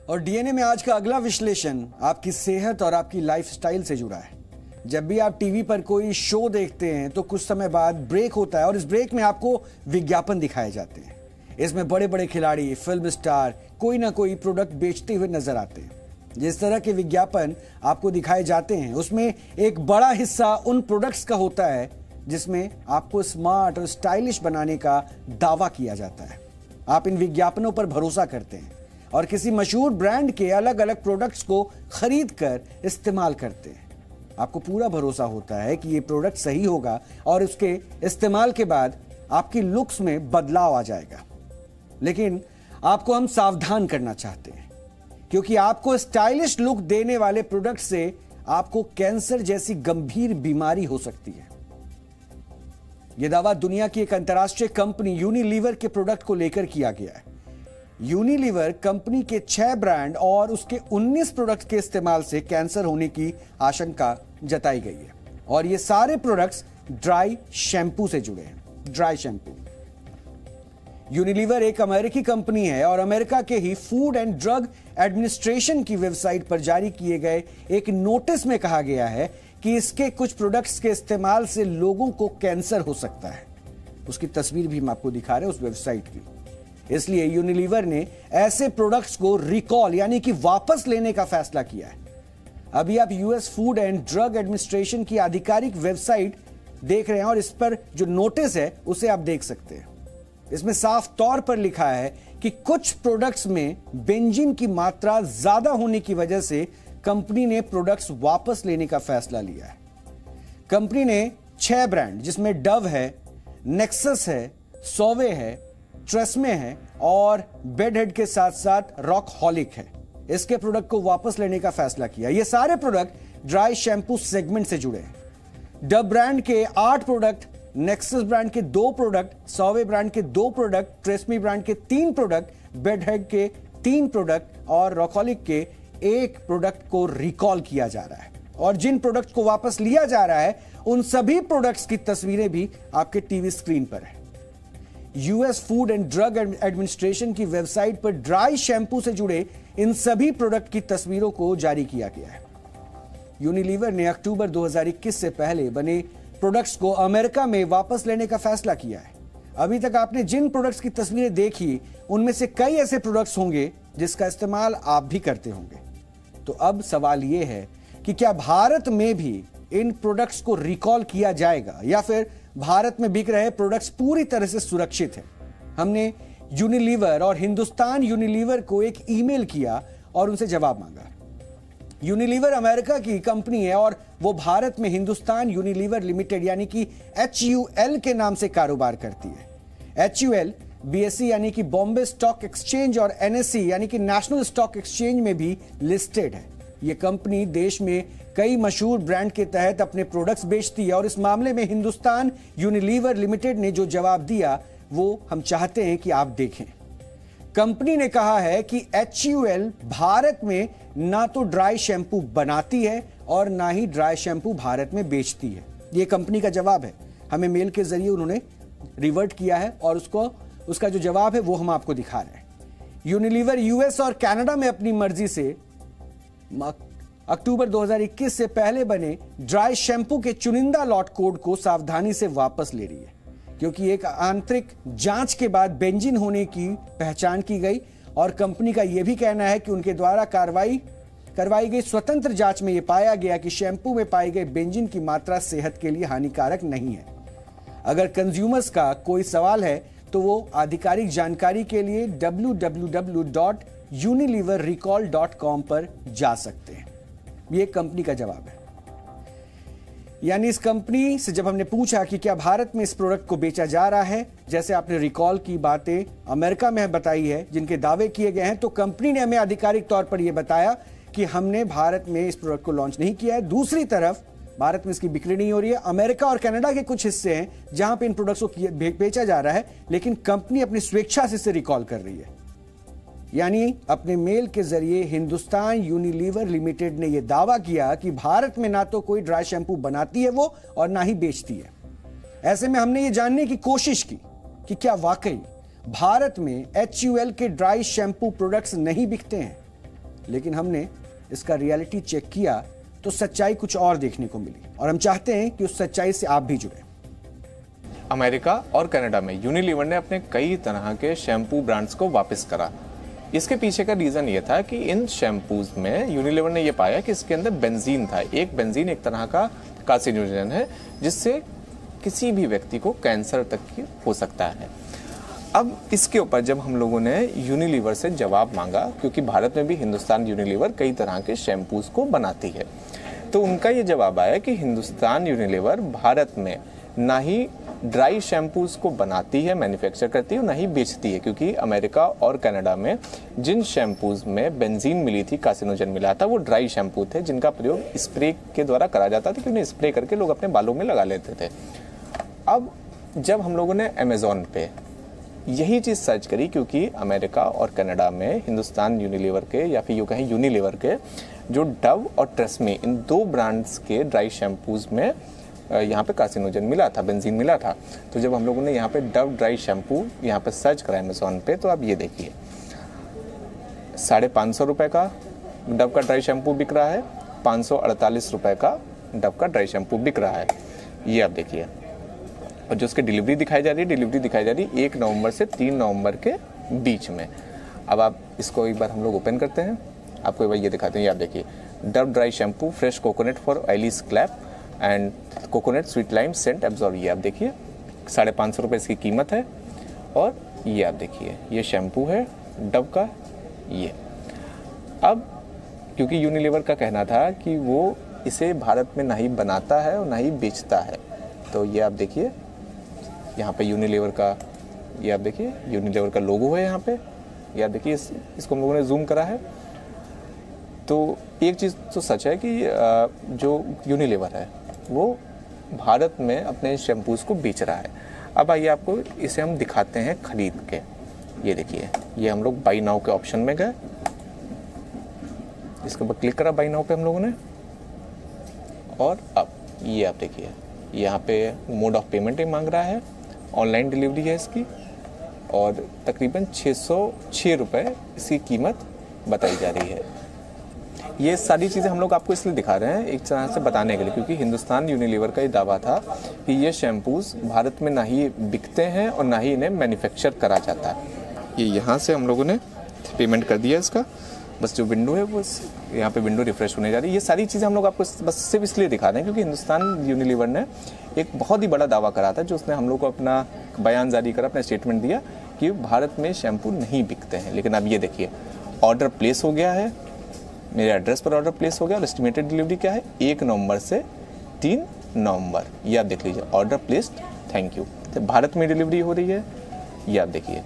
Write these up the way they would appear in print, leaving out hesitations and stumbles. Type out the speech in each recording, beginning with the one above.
और डीएनए में आज का अगला विश्लेषण आपकी सेहत और आपकी लाइफस्टाइल से जुड़ा है। जब भी आप टीवी पर कोई शो देखते हैं तो कुछ समय बाद ब्रेक होता है और इस ब्रेक में आपको विज्ञापन दिखाए जाते हैं। इसमें बड़े बड़े खिलाड़ी, फिल्म स्टार कोई ना कोई प्रोडक्ट बेचते हुए नजर आते हैं। जिस तरह के विज्ञापन आपको दिखाए जाते हैं उसमें एक बड़ा हिस्सा उन प्रोडक्ट्स का होता है जिसमें आपको स्मार्ट और स्टाइलिश बनाने का दावा किया जाता है। आप इन विज्ञापनों पर भरोसा करते हैं और किसी मशहूर ब्रांड के अलग अलग प्रोडक्ट्स को खरीद कर इस्तेमाल करते हैं। आपको पूरा भरोसा होता है कि ये प्रोडक्ट सही होगा और उसके इस्तेमाल के बाद आपकी लुक्स में बदलाव आ जाएगा। लेकिन आपको हम सावधान करना चाहते हैं क्योंकि आपको स्टाइलिश लुक देने वाले प्रोडक्ट से आपको कैंसर जैसी गंभीर बीमारी हो सकती है। यह दावा दुनिया की एक अंतर्राष्ट्रीय कंपनी यूनिलीवर के प्रोडक्ट को लेकर किया गया है। यूनिलीवर कंपनी के 6 ब्रांड और उसके 19 प्रोडक्ट के इस्तेमाल से कैंसर होने की आशंका जताई गई है और ये सारे प्रोडक्ट्स ड्राई शैम्पू से जुड़े हैं। Dry shampoo. यूनिलीवर एक अमेरिकी कंपनी है और अमेरिका के ही फूड एंड ड्रग एडमिनिस्ट्रेशन की वेबसाइट पर जारी किए गए एक नोटिस में कहा गया है कि इसके कुछ प्रोडक्ट्स के इस्तेमाल से लोगों को कैंसर हो सकता है। उसकी तस्वीर भी हम आपको दिखा रहे हैं उस वेबसाइट की। इसलिए यूनिलीवर ने ऐसे प्रोडक्ट्स को रिकॉल यानी कि वापस लेने का फैसला किया है। अभी आप US Food and Drug Administration की आधिकारिक वेबसाइट देख रहे हैं और इस पर जो नोटिस है उसे आप देख सकते हैं। इसमें साफ तौर पर लिखा है कि कुछ प्रोडक्ट्स में बेंजीन की मात्रा ज्यादा होने की वजह से कंपनी ने प्रोडक्ट्स वापस लेने का फैसला लिया है। कंपनी ने 6 ब्रांड जिसमें डव है, नेक्सस है, सोवे है, ट्रेस्मे है और बेडहेड के साथ साथ रॉकहॉलिक है, इसके प्रोडक्ट को वापस लेने का फैसला किया। ये सारे प्रोडक्ट ड्राई शैम्पू सेगमेंट से जुड़े हैं। डव ब्रांड के 8 प्रोडक्ट, नेक्सस ब्रांड के 2 प्रोडक्ट, सोवे ब्रांड के 2 प्रोडक्ट, ट्रेस्मी ब्रांड के 3 प्रोडक्ट, बेडहेड के 3 प्रोडक्ट और रॉकहॉलिक के 1 प्रोडक्ट को रिकॉल किया जा रहा है। और जिन प्रोडक्ट को वापस लिया जा रहा है उन सभी प्रोडक्ट्स की तस्वीरें भी आपके टीवी स्क्रीन पर है। US Food and Drug Administration की वेबसाइट पर ड्राई शैम्पू से जुड़े इन सभी प्रोडक्ट की तस्वीरों को जारी किया गया है। यूनिलीवर ने अक्टूबर 2021 से पहले बने प्रोडक्ट्स को अमेरिका में वापस लेने का फैसला किया है। अभी तक आपने जिन प्रोडक्ट्स की तस्वीरें देखी उनमें से कई ऐसे प्रोडक्ट्स होंगे जिसका इस्तेमाल आप भी करते होंगे। तो अब सवाल यह है कि क्या भारत में भी इन प्रोडक्ट्स को रिकॉल किया जाएगा या फिर भारत में बिक रहे प्रोडक्ट्स पूरी तरह से सुरक्षित है। हमने यूनिलीवर और हिंदुस्तान यूनिलीवर को एक ईमेल किया और उनसे जवाब मांगा। यूनिलीवर अमेरिका की कंपनी है और वो भारत में हिंदुस्तान यूनिलीवर लिमिटेड यानी कि HUL के नाम से कारोबार करती है। HUL BSE यानी कि बॉम्बे स्टॉक एक्सचेंज और NSE यानी कि नेशनल स्टॉक एक्सचेंज में भी लिस्टेड है। ये कंपनी देश में कई मशहूर ब्रांड के तहत अपने प्रोडक्ट्स बेचती है और इस मामले में हिंदुस्तान यूनिलीवर लिमिटेड ने जो जवाब दिया वो हम चाहते हैं कि आप देखें। कंपनी ने कहा है कि HUL भारत में ना तो ड्राई शैम्पू बनाती है और ना ही ड्राई शैम्पू भारत में बेचती है। यह कंपनी का जवाब है। हमें मेल के जरिए उन्होंने रिवर्ट किया है और उसका जो जवाब है वो हम आपको दिखा रहे हैं। यूनिलीवर यूएस और कनाडा में अपनी मर्जी से अक्टूबर 2021 से पहले बने ड्राई शैम्पू के चुनिंदा लॉट कोड को सावधानी से वापस ले रही है क्योंकि एक आंतरिक जांच के बाद बेंजीन होने की पहचान की गई और कंपनी का यह भी कहना है कि उनके द्वारा करवाई गई स्वतंत्र जांच में यह पाया गया कि शैम्पू में पाई गई बेंजीन की मात्रा सेहत के लिए हानिकारक नहीं है। अगर कंज्यूमर्स का कोई सवाल है तो वो आधिकारिक जानकारी के लिए www.unileverrecall.com पर जा सकते हैं। ये कंपनी का जवाब है। यानी इस कंपनी से जब हमने पूछा कि क्या भारत में इस प्रोडक्ट को बेचा जा रहा है, जैसे आपने रिकॉल की बातें अमेरिका में बताई है जिनके दावे किए गए हैं, तो कंपनी ने हमें आधिकारिक तौर पर यह बताया कि हमने भारत में इस प्रोडक्ट को लॉन्च नहीं किया है। दूसरी तरफ भारत में इसकी बिक्री नहीं हो रही है। अमेरिका और कनाडा के कुछ हिस्से हैं जहां पे इन प्रोडक्ट्स को बेचा जा रहा है, लेकिन कंपनी अपनी स्वेच्छा से इसे रिकॉल कर रही है। यानी अपने मेल के जरिए हिंदुस्तान यूनिलीवर लिमिटेड ने यह दावा किया कि भारत में ना तो कोई ड्राई शैम्पू बनाती है वो और ना ही बेचती है। ऐसे में हमने ये जानने की कोशिश की कि क्या वाकई भारत में HUL के ड्राई शैम्पू प्रोडक्ट्स नहीं बिकते हैं। लेकिन हमने इसका रियलिटी चेक किया तो सच्चाई कुछ और देखने को मिली, और हम चाहते हैं कि उस सच्चाई से आप भी जुड़ें। अमेरिका और कनाडा में यूनिलीवर ने अपने कई तरह के शैम्पू ब्रांड्स को वापस करा। इसके पीछे का रीज़न ये था कि इन शैम्पूज में यूनिलीवर ने ये पाया कि इसके अंदर बेंजीन था। बेंजीन एक तरह का कार्सिनोजन है जिससे किसी भी व्यक्ति को कैंसर तक की हो सकता है। अब इसके ऊपर जब हम लोगों ने यूनिलीवर से जवाब मांगा, क्योंकि भारत में भी हिंदुस्तान यूनिलीवर कई तरह के शैम्पूज को बनाती है, तो उनका ये जवाब आया कि हिंदुस्तान यूनिलीवर भारत में ना ही ड्राई शैम्पूज को बनाती है, मैन्युफैक्चर करती है, और ना ही बेचती है, क्योंकि अमेरिका और कनाडा में जिन शैम्पूज में बेंजीन मिली थी, कार्सिनोजन मिला था, वो ड्राई शैम्पू थे जिनका प्रयोग स्प्रे के द्वारा करा जाता था, क्योंकि उन्हें स्प्रे करके लोग अपने बालों में लगा लेते थे। अब जब हम लोगों ने अमेजोन पे यही चीज़ सर्च करी, क्योंकि अमेरिका और कनाडा में हिंदुस्तान यूनिलीवर के या फिर यूँ कहें यूनिलीवर के जो डव और ट्रेस्मी, इन दो ब्रांड्स के ड्राई शैम्पूज में यहाँ पे कार्सिनोजन मिला था, बेंजीन मिला था। तो जब हम लोगों ने यहाँ पे डव ड्राई शैम्पू यहाँ पे सर्च करा अमेजोन पे, तो आप ये देखिए 550 रुपये का डव का ड्राई शैम्पू बिक रहा है, 548 रुपये का डव का ड्राई शैम्पू बिक रहा है। ये आप देखिए, और जो उसकी डिलीवरी दिखाई जा रही है 1 नवंबर से 3 नवंबर के बीच में। अब आप इसको एक बार हम लोग ओपन करते हैं, आपको एक बार ये दिखाते हैं। ये आप देखिए, Dove dry shampoo fresh coconut for oily scalp and coconut sweet lime scent absorb. ये आप देखिए 550 रुपये इसकी कीमत है। और ये आप देखिए, ये शैम्पू है डव का। ये अब क्योंकि यूनिलीवर का कहना था कि वो इसे भारत में ना ही बनाता है और ना ही बेचता है, तो ये आप देखिए यहाँ पे यूनिलीवर का, ये आप देखिए यूनिलीवर का लोगो है यहाँ पे। ये आप देखिए, इसको हम लोगों ने जूम करा है। तो एक चीज़ तो सच है कि जो यूनिलीवर है वो भारत में अपने शैम्पूज़ को बेच रहा है। अब आइए आपको इसे हम दिखाते हैं खरीद के। ये देखिए, ये हम लोग बाई नाउ के ऑप्शन में गए, इसके ऊपर क्लिक करा बाई नाउ पे हम लोगों ने, और अब ये आप देखिए यहाँ पे मोड ऑफ पेमेंट ही मांग रहा है, ऑनलाइन डिलीवरी है इसकी, और तकरीबन 606 रुपये इसकी कीमत बताई जा रही है। ये सारी चीज़ें हम लोग आपको इसलिए दिखा रहे हैं एक तरह से बताने के लिए, क्योंकि हिंदुस्तान यूनिलीवर का ये दावा था कि ये शैम्पूज़ भारत में ना ही बिकते हैं और ना ही इन्हें मैन्युफैक्चर करा जाता है। ये यहाँ से हम लोगों ने पेमेंट कर दिया इसका, बस जो विंडो है वो यहाँ पे विंडो रिफ्रेश होने जा रही है। ये सारी चीज़ें हम लोग आपको बस सिर्फ इसलिए दिखा रहे हैं क्योंकि हिंदुस्तान यूनिलीवर ने एक बहुत ही बड़ा दावा करा था, जो उसने हम लोग को अपना बयान जारी करा, अपना स्टेटमेंट दिया कि भारत में शैम्पू नहीं बिकते हैं। लेकिन अब ये देखिए, ऑर्डर प्लेस हो गया है, मेरे एड्रेस पर ऑर्डर प्लेस हो गया, और एस्टिमेटेड डिलीवरी क्या है 1 नवंबर से 3 नवंबर। ये आप देख लीजिए, ऑर्डर प्लेस्ड, थैंक यू। तो भारत में डिलीवरी हो रही है, ये आप देखिए।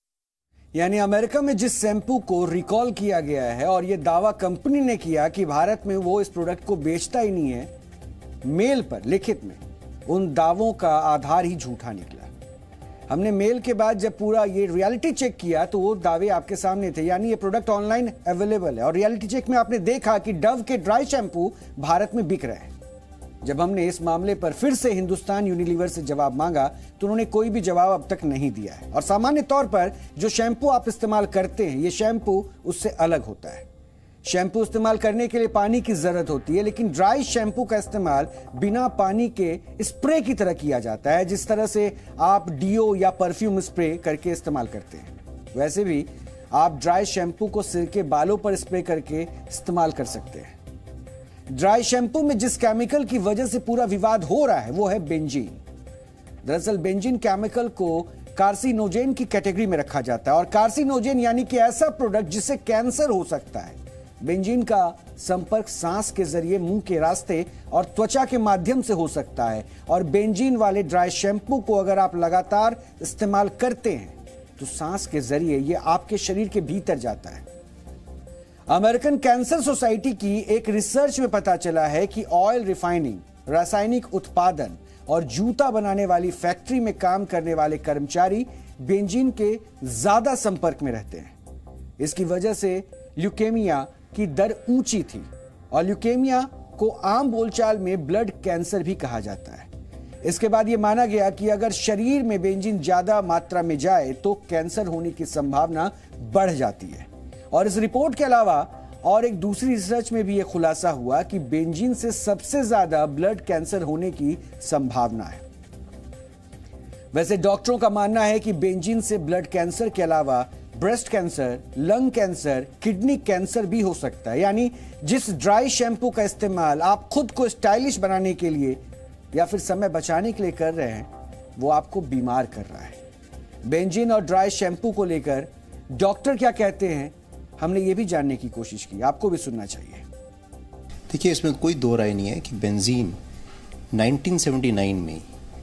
यानी अमेरिका में जिस शैम्पू को रिकॉल किया गया है और ये दावा कंपनी ने किया कि भारत में वो इस प्रोडक्ट को बेचता ही नहीं है, मेल पर लिखित में उन दावों का आधार ही झूठा निकला। हमने मेल के बाद जब पूरा ये रियलिटी चेक किया तो वो दावे आपके सामने थे, यानी ये प्रोडक्ट ऑनलाइन अवेलेबल है, और रियलिटी चेक में आपने देखा कि डव के ड्राई शैम्पू भारत में बिक रहे हैं। जब हमने इस मामले पर फिर से हिंदुस्तान यूनिलीवर से जवाब मांगा तो उन्होंने कोई भी जवाब अब तक नहीं दिया है। और सामान्य तौर पर जो शैम्पू आप इस्तेमाल करते हैं, ये शैम्पू उससे अलग होता है। शैम्पू इस्तेमाल करने के लिए पानी की जरूरत होती है, लेकिन ड्राई शैम्पू का इस्तेमाल बिना पानी के स्प्रे की तरह किया जाता है, जिस तरह से आप डीओ या परफ्यूम स्प्रे करके इस्तेमाल करते हैं। वैसे भी आप ड्राई शैम्पू को सिर के बालों पर स्प्रे करके इस्तेमाल कर सकते हैं। ड्राई शैम्पू में जिस केमिकल की वजह से पूरा विवाद हो रहा है वो है बेंजीन। दरअसल बेंजीन केमिकल को कार्सिनोजेन की कैटेगरी में रखा जाता है, और कार्सिनोजेन यानी कि ऐसा प्रोडक्ट जिससे कैंसर हो सकता है। बेंजीन का संपर्क सांस के जरिए, मुंह के रास्ते और त्वचा के माध्यम से हो सकता है, और बेंजीन वाले ड्राई शैम्पू को अगर आप लगातार इस्तेमाल करते हैं तो सांस के जरिए ये आपके शरीर के भीतर जाता है। अमेरिकन कैंसर सोसाइटी की एक रिसर्च में पता चला है कि ऑयल रिफाइनिंग, रासायनिक उत्पादन और जूता बनाने वाली फैक्ट्री में काम करने वाले कर्मचारी बेंजीन के ज्यादा संपर्क में रहते हैं। इसकी वजह से ल्यूकेमिया की दर ऊंची थी, और ल्यूकेमिया को आम बोलचाल में ब्लड कैंसर भी कहा जाता है। इसके बाद यह माना गया कि अगर शरीर में बेंजीन ज्यादा मात्रा में जाए तो कैंसर होने की संभावना बढ़ जाती है। और इस रिपोर्ट के अलावा और एक दूसरी रिसर्च में भी यह खुलासा हुआ कि बेंजीन से सबसे ज्यादा ब्लड कैंसर होने की संभावना है। वैसे डॉक्टरों का मानना है कि बेंजीन से ब्लड कैंसर के अलावा breast cancer, lung cancer, kidney cancer भी हो सकता है। यानी जिस ड्राई शैम्पू का इस्तेमाल आप खुद को स्टाइलिश बनाने के लिए या फिर समय बचाने के लिए कर रहे हैं, वो आपको बीमार कर रहा है। बेंजीन और ड्राई शैम्पू को लेकर डॉक्टर क्या कहते हैं, हमने ये भी जानने की कोशिश की, आपको भी सुनना चाहिए। देखिए, इसमें कोई दो राय नहीं है कि बेंजीन 1979 में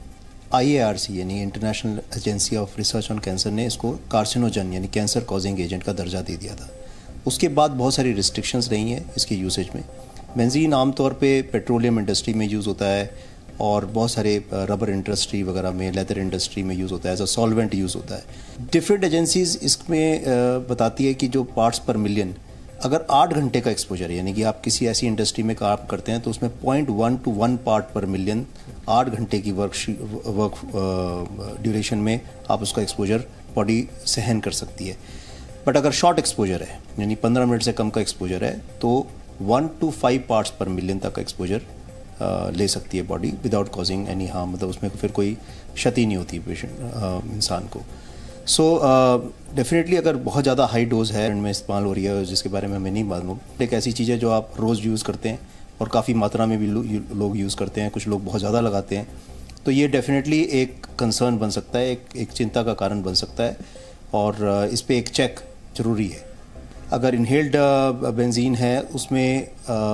IARC यानी International Agency of Research on Cancer ने इसको कार्सिनोजन यानी कैंसर कॉजिंग एजेंट का दर्जा दे दिया था। उसके बाद बहुत सारी रिस्ट्रिक्शंस रही हैं इसके यूसेज में। बेंजीन आमतौर पे पेट्रोलियम इंडस्ट्री में यूज़ होता है और बहुत सारे रबर इंडस्ट्री वगैरह में, लेदर इंडस्ट्री में यूज़ होता है, एज अ सॉल्वेंट यूज़ होता है। डिफरेंट एजेंसीज इसमें बताती है कि जो पार्ट्स पर मिलियन अगर 8 घंटे का एक्सपोजर है, यानी कि आप किसी ऐसी इंडस्ट्री में काम करते हैं तो उसमें 0.1 to 1 पार्ट पर मिलियन 8 घंटे की वर्क ड्यूरेशन में आप उसका एक्सपोजर बॉडी सहन कर सकती है। बट अगर शॉर्ट एक्सपोजर है, यानी 15 मिनट से कम का एक्सपोजर है, तो 1 to 5 पार्ट्स पर मिलियन तक का एक्सपोजर ले सकती है body without causing any harm. मतलब उसमें फिर कोई क्षति नहीं होती पेशेंट इंसान को। सो डेफिनेटली अगर बहुत ज़्यादा हाई डोज है में इस्तेमाल हो रही है, जिसके बारे में हमें नहीं मालूम, एक ऐसी चीज़ है जो आप रोज़ यूज़ करते हैं और काफ़ी मात्रा में भी लोग यूज़ करते हैं, कुछ लोग बहुत ज़्यादा लगाते हैं, तो ये डेफिनेटली एक कंसर्न बन सकता है, एक चिंता का कारण बन सकता है और इस पर एक चेक ज़रूरी है। अगर इनहेल्ड बेंजीन है, उसमें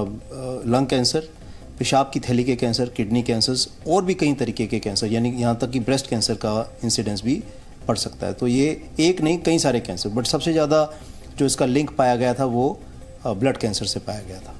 लंग कैंसर, पेशाब की थैली के कैंसर, किडनी कैंसर्स और भी कई तरीके के कैंसर, यानी यहाँ तक कि ब्रेस्ट कैंसर का इंसिडेंस भी बढ़ सकता है। तो ये एक नहीं, कई सारे कैंसर, बट सबसे ज़्यादा जो इसका लिंक पाया गया था वो ब्लड कैंसर से पाया गया था।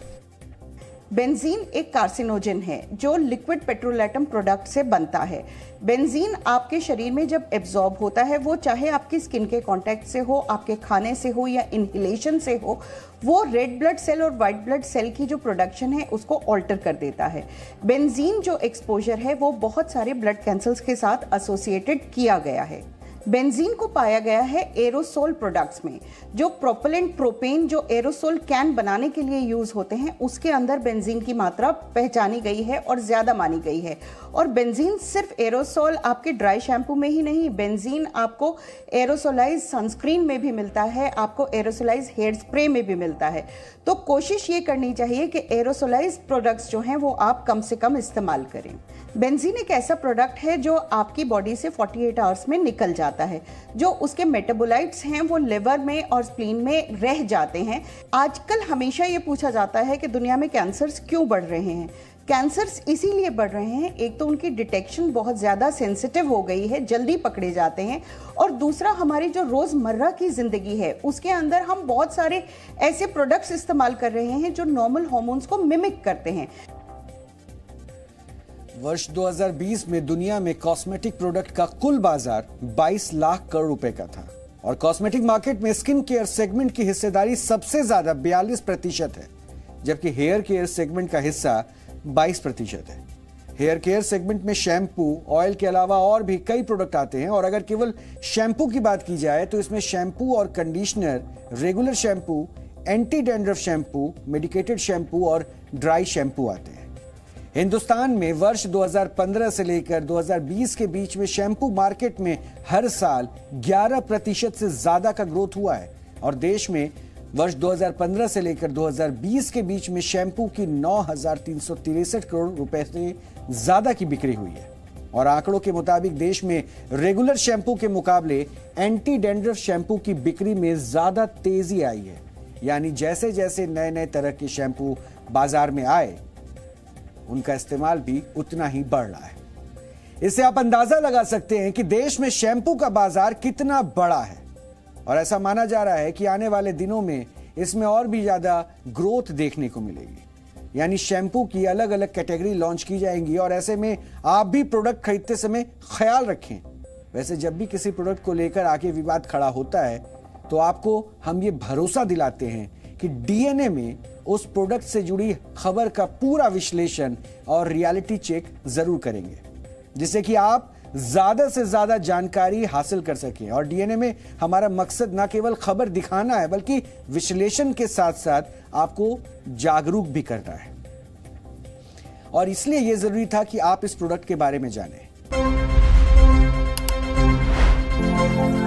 बेंजीन एक कार्सिनोजन है जो लिक्विड पेट्रोलेटम प्रोडक्ट से बनता है। बेंजीन आपके शरीर में जब एब्जॉर्ब होता है, वो चाहे आपकी स्किन के कांटेक्ट से हो, आपके खाने से हो या इनहेलेशन से हो, वो रेड ब्लड सेल और वाइट ब्लड सेल की जो प्रोडक्शन है उसको ऑल्टर कर देता है। बेंजीन जो एक्सपोजर है वो बहुत सारे ब्लड कैंसर्स के साथ एसोसिएटेड किया गया है। बेंजीन को पाया गया है एरोसोल प्रोडक्ट्स में। जो प्रोपेलेंट प्रोपेन जो एरोसोल कैन बनाने के लिए यूज होते हैं, उसके अंदर बेंजीन की मात्रा पहचानी गई है और ज्यादा मानी गई है। और बेंजीन सिर्फ एरोसोल आपके ड्राई शैम्पू में ही नहीं, बेंजीन आपको एरोसोलाइज सनस्क्रीन में भी मिलता है, आपको एरोसोलाइज हेयर स्प्रे में भी मिलता है। तो कोशिश ये करनी चाहिए कि एरोसोलाइज प्रोडक्ट्स जो हैं वो आप कम से कम इस्तेमाल करें। बेंजीन एक ऐसा प्रोडक्ट है जो आपकी बॉडी से 48 आवर्स में निकल जाता है। जो उसके मेटाबोलाइट्स हैं वो लिवर में और स्प्लीन में रह जाते हैं। आजकल हमेशा ये पूछा जाता है कि दुनिया में कैंसर्स क्यों बढ़ रहे हैं। कैंसर्स इसीलिए बढ़ रहे हैं, एक तो उनकी डिटेक्शन बहुत ज़्यादा सेंसिटिव हो गई है, जल्दी पकड़े जाते हैं, और दूसरा हमारी जो रोज़मर्रा की ज़िंदगी है उसके अंदर हम बहुत सारे ऐसे प्रोडक्ट्स इस्तेमाल कर रहे हैं जो नॉर्मल हार्मोन्स को मिमिक करते हैं। वर्ष 2020 में दुनिया में कॉस्मेटिक प्रोडक्ट का कुल बाजार 22 लाख करोड़ रुपए का था और कॉस्मेटिक मार्केट में स्किन केयर सेगमेंट की हिस्सेदारी सबसे ज्यादा 42% है, जबकि हेयर केयर सेगमेंट का हिस्सा 22% है। हेयर केयर सेगमेंट में शैम्पू, ऑयल के अलावा और भी कई प्रोडक्ट आते हैं और अगर केवल शैम्पू की बात की जाए तो इसमें शैम्पू और conditioner, regular shampoo, anti dandruff shampoo, medicated shampoo और ड्राई शैम्पू आते हैं। हिंदुस्तान में वर्ष 2015 से लेकर 2020 के बीच में शैम्पू मार्केट में हर साल 11% से ज्यादा का ग्रोथ हुआ है और देश में वर्ष 2015 से लेकर 2020 के बीच में शैम्पू की 9,363 करोड़ रुपए से ज्यादा की बिक्री हुई है। और आंकड़ों के मुताबिक देश में रेगुलर शैम्पू के मुकाबले एंटी डैंड्रफ शैम्पू की बिक्री में ज्यादा तेजी आई है। यानी जैसे जैसे नए नए तरह के शैम्पू बाजार में आए, उनका इस्तेमाल भी उतना ही बढ़ रहा है। इससे आप अंदाजा लगा सकते हैं कि देश में शैम्पू का बाजार कितना बड़ा है और ऐसा माना जा रहा है कि आने वाले दिनों में इसमें और भी ज्यादा ग्रोथ देखने को मिलेगी। यानी शैम्पू की अलग अलग कैटेगरी लॉन्च की जाएंगी और ऐसे में आप भी प्रोडक्ट खरीदते समय ख्याल रखें। वैसे जब भी किसी प्रोडक्ट को लेकर आके विवाद खड़ा होता है तो आपको हम ये भरोसा दिलाते हैं कि डीएनए में उस प्रोडक्ट से जुड़ी खबर का पूरा विश्लेषण और रियलिटी चेक जरूर करेंगे, जिससे कि आप ज्यादा से ज्यादा जानकारी हासिल कर सकें। और डीएनए में हमारा मकसद ना केवल खबर दिखाना है बल्कि विश्लेषण के साथ साथ आपको जागरूक भी करना है, और इसलिए यह जरूरी था कि आप इस प्रोडक्ट के बारे में जानें।